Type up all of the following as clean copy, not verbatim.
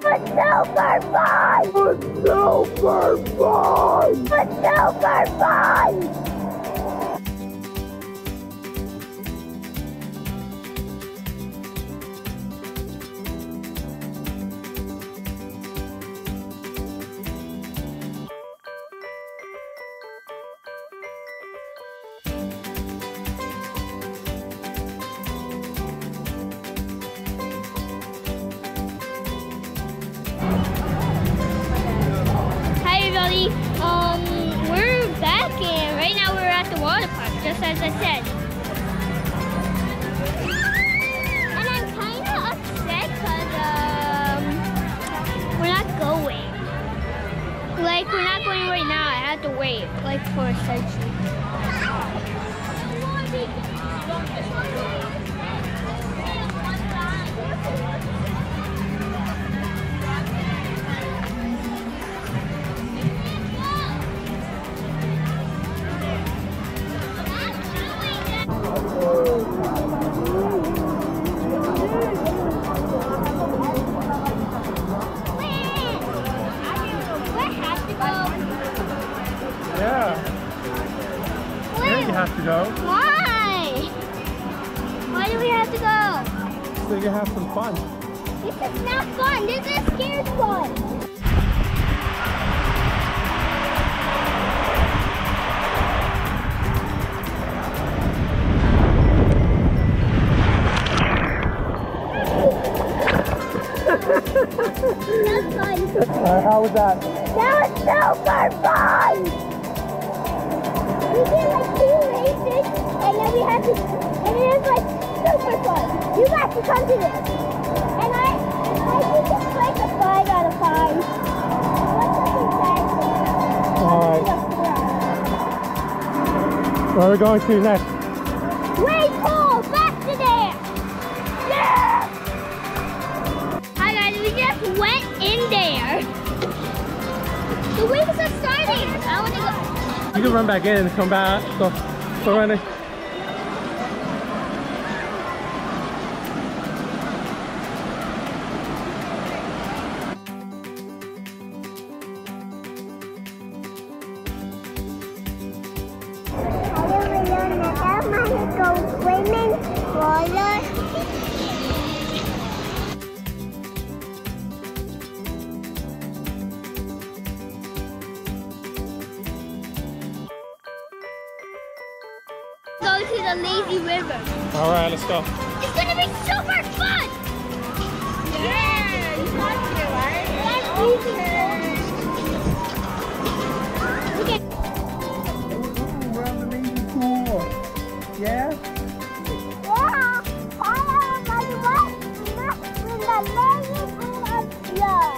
A silver find! A silver find! A silver find! We're back and right now we're at the water park, just as I said. And I'm kind of upset because we're not going. Like, we're not going right now. I have to wait, like, for a century. Have to go. Why? Why do we have to go? So you can have some fun. This is not fun. This is scared fun. That's fun. How was that? That was super fun! We did like 2 races, and then we had to, and it was like super fun. You got to come to this. And I think it's like a 5 out of 5. Alright. Where are we going to next? Wave pool! Back to there! Yeah! Hi guys, we just went in there. The waves are starting. I want to go. You can run back in and come back. Go running. Go swimming, water. Go to the lazy river. All right, let's go. It's gonna be super fun. Yeah, you got to, right? That's easy. Okay. We're on the lazy pool. Yeah? Yeah, I am on the right with the lazy pool of love.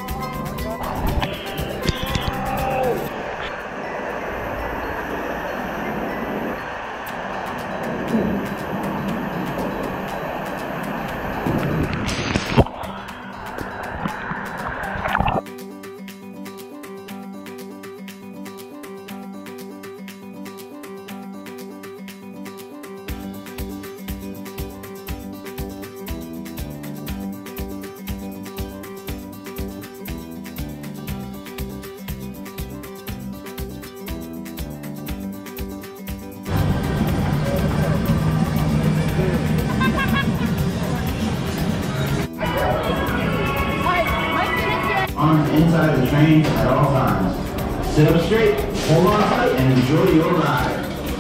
Arms inside of the train at all times. Sit up straight, hold on tight, and enjoy your ride.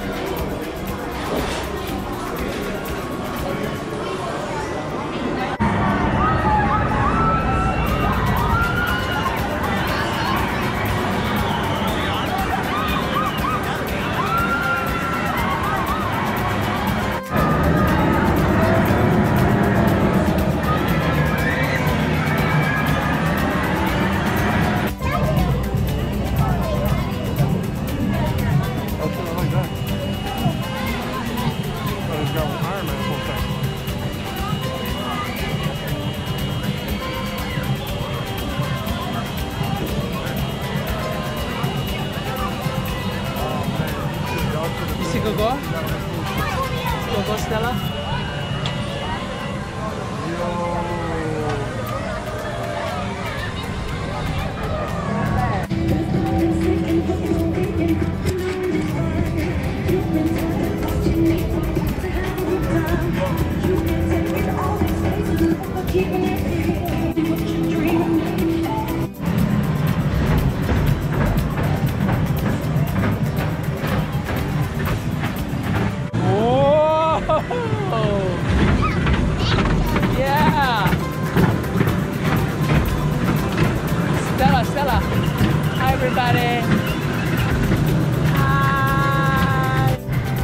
Go, Stella. everybody. Hi.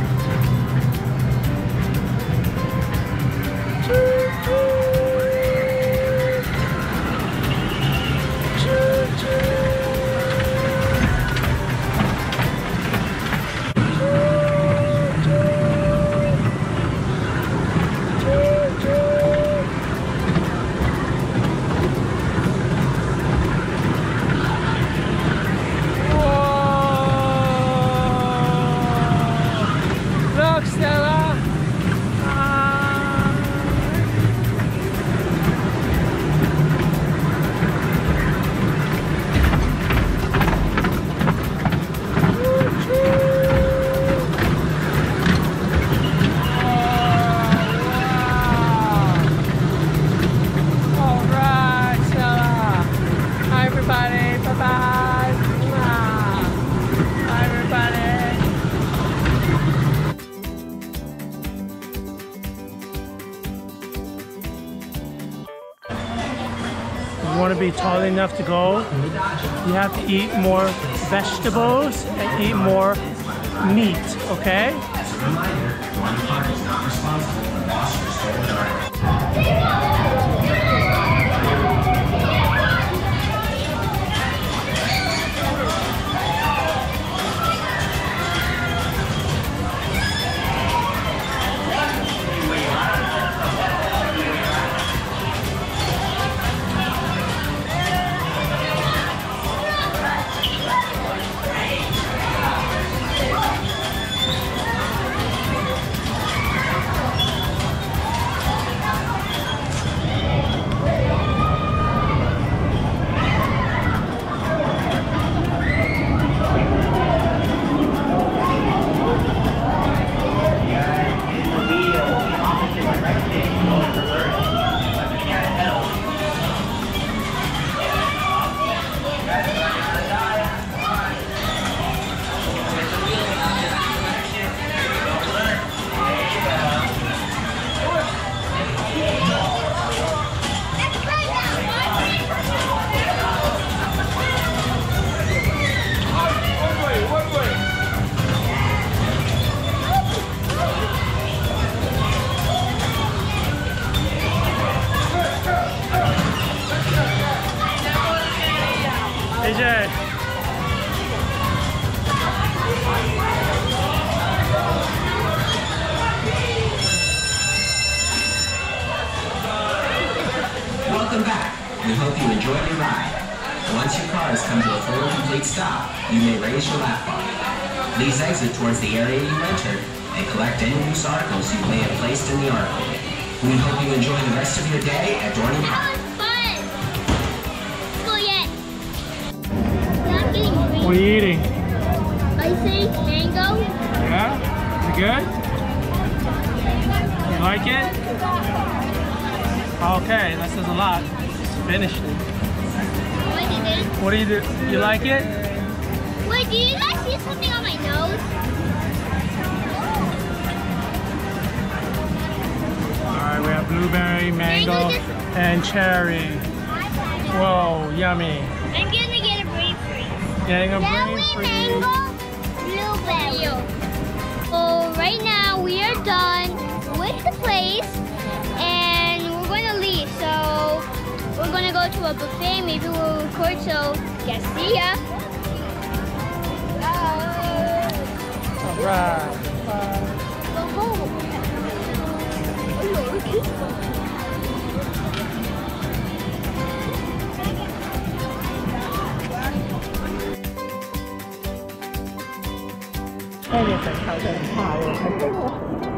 Look, Stella. All right, Stella. Hi, everybody. Bye-bye. Hi, everybody. If you want to be tall enough to go, you have to eat more vegetables and eat more meat, okay? As a reminder, Dorney Park is not responsible for lost or stolen items. AJ. Welcome back. We hope you enjoyed your ride. Once your cars come to a full complete stop, you may raise your lap bar. Please exit towards the area you entered and collect any loose articles you may have placed in the article. We hope you enjoy the rest of your day at Dorney Park. That was fun. Go yet. I'm getting green. What are you eating? I say mango. Yeah? Is it good? You like it? Okay, that says a lot. Just finished it. What is it? What do you do? You like it? Wait, do you guys see something on my nose? Alright, we have blueberry, mango, and cherry. Whoa, yummy. I'm gonna get a brain freeze. Getting a brain Jelly, freeze. mango, blueberry. So right now we are done with the place and we're gonna leave. So we're gonna go to a buffet. Maybe we'll record. So yeah, see ya. Alright. Bye. Go home. Anything, 好的，好，我看这个。